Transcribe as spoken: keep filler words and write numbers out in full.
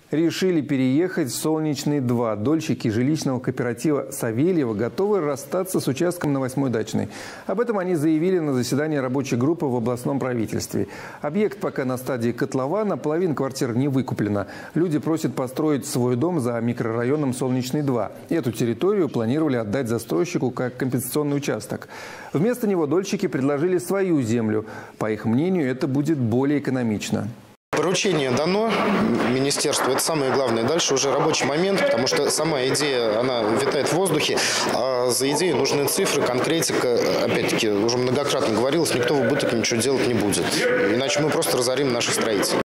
Решили переехать в Солнечный два. Дольщики жилищного кооператива Савельева готовы расстаться с участком на Восьмой Дачной. Об этом они заявили на заседании рабочей группы в областном правительстве. Объект пока на стадии котлована, половина квартир не выкуплена. Люди просят построить свой дом за микрорайоном Солнечный два. Эту территорию планировали отдать застройщику как компенсационный участок. Вместо него дольщики предложили свою землю. По их мнению, это будет более экономично. Поручение дано министерству, это самое главное. Дальше уже рабочий момент, потому что сама идея, она витает в воздухе, а за идеей нужны цифры, конкретика. Опять-таки, уже многократно говорилось, никто в убыток ничего делать не будет. Иначе мы просто разорим наших строителей.